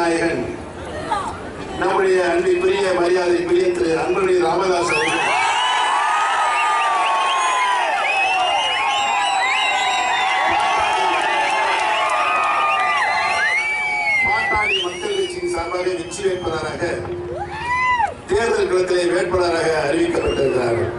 நாயகன் நம்முடைய அன்பிற்குரிய மரியாதைக்குரிய திரு அன்புமணி ராமதாஸ் அவர்கள் பாட்டாளி மக்கள் கட்சியின் சார்பாக வெற்றி வேட்பாளராக தேர்தல் களத்திலே வேட்பாளராக அறிவிக்கப்பட்டிருக்கிறார்கள்.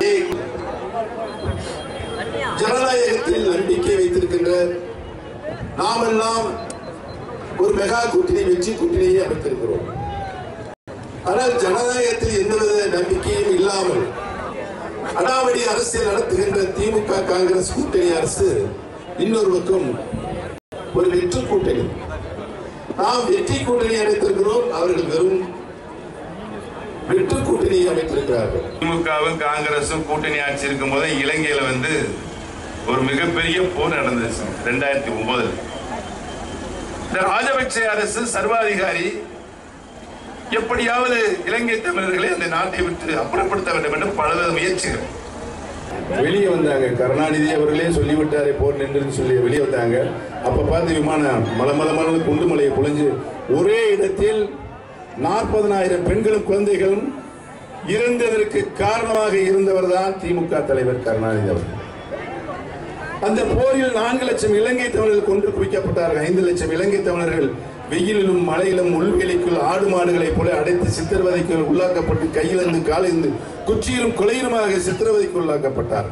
ஜனநாயகத்தில் நம்பிக்கை வைத்திருக்கின்ற நாமெல்லாம் ஒரு மெகா கூட்டணி வெற்றி கூட்டணியை அமைத்திருக்கிறோம். ஆனால் ஜனநாயகத்தில் எந்தவித நம்பிக்கையும் இல்லாமல் அடாவடி அரசியல் நடத்துகின்ற திமுக காங்கிரஸ் கூட்டணி அரசு இன்னொரு பக்கம் ஒரு வெற்றி கூட்டணி. நாம் வெற்றி கூட்டணி அமைத்திருக்கிறோம், அவர்கள் வெறும் வெற்றி கூட்டணியை அமைத்திருக்கிறார்கள். திமுகவும் காங்கிரசும் கூட்டணி ஆட்சி இருக்கும் போது இலங்கையில ஒரு மிகப்பெரிய போர் நடந்துச்சு 2009. இந்த ராஜபக்ச அரசு சர்வாதிகாரி எப்படியாவது இலங்கை தமிழர்களை அந்த நாட்டை விட்டு அப்புறப்படுத்த வேண்டும் என்று பல முயற்சிகள். வெளியே வந்தாங்க. கருணாநிதி அவர்களே சொல்லிவிட்டாரே போர் நின்று சொல்லி வெளியே வந்தாங்க. அப்ப பார்த்து விமானம் மலமலமல குண்டுமலையை பொழிஞ்சு ஒரே இடத்தில் 40,000 பெண்களும் குழந்தைகளும் இறந்ததற்கு காரணமாக இருந்தவர் தான் திமுக தலைவர் கருணாநிதி அவர்கள். அந்த போரில் 4 லட்சம் இலங்கை தமிழர்கள் கொன்று குவிக்கப்பட்டார்கள். 5 லட்சம் இலங்கை தமிழர்கள் வெயிலிலும் மழையிலும் உள்வேலைக்குள் ஆடு மாடுகளைப் போல அடைத்து சித்திரவதைக்கு உள்ளாக்கப்பட்டு கையிலிருந்து காலிலிருந்து குச்சியிலும் கொலையிலுமாக சித்திரவதைக்கு உள்ளாக்கப்பட்டார்.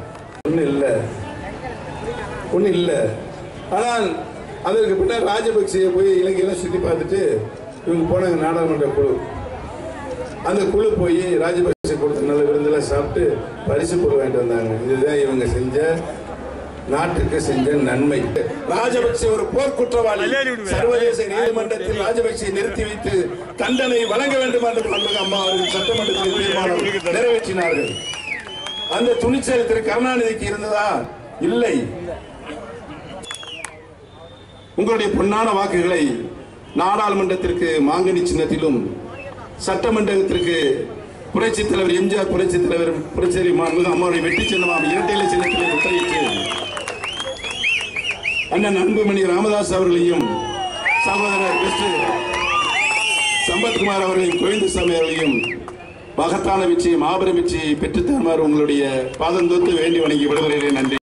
ஒண்ணு இல்ல. ஆனால் அதற்கு பின்னர் ராஜபக்சே போய் இலங்கையெல்லாம் சுத்தி பார்த்துட்டு இவங்க போனாங்க நாடாளுமன்ற குழு. அந்த குழு போய் ராஜபக்சே கொடுத்த நல்ல விருந்தெல்லாம் சாப்பிட்டு பரிசு பொருள் வாங்கிட்டு வந்தாங்க. இதுதான் இவங்க செஞ்ச நாட்டுக்கு செஞ்ச நன்மை. ராஜபக்சே ஒரு போர் குற்றவாளி. சர்வதேச நீதிமன்றத்தில் ராஜபக்சே நிறுத்தி வைத்து தண்டனை வழங்க வேண்டும் என்று அம்மா அவர்கள் சட்டமன்றத்தில் தீர்மானம் நிறைவேற்றினார்கள். அந்த துணிச்சல் திரு கருணாநிதிக்கு இருந்ததா? இல்லை. உங்களுடைய பொன்னான வாக்குகளை நாடாளுமன்றத்திற்கு மாங்கனி சின்னத்திலும் சட்டமன்றத்திற்கு புரட்சி தலைவர் எம்ஜிஆர் புரட்சி தலைவர் புரட்சி அம்மாவுடைய வெற்றி சின்னமாக இரட்டையிலை சின்னத்திலே முத்திரையிட்டு அண்ணன் அன்புமணி ராமதாஸ் அவர்களையும் சகோதரர் சம்பத்குமார் அவர்களையும் கோவிந்தசாமி அவர்களையும் மகத்தான வெற்றி மாபெரும் வெற்றி பெற்றுத்தருமாறு உங்களுடைய பாதந்தொத்து வேண்டி வணங்கி விடுகிறேன். நன்றி.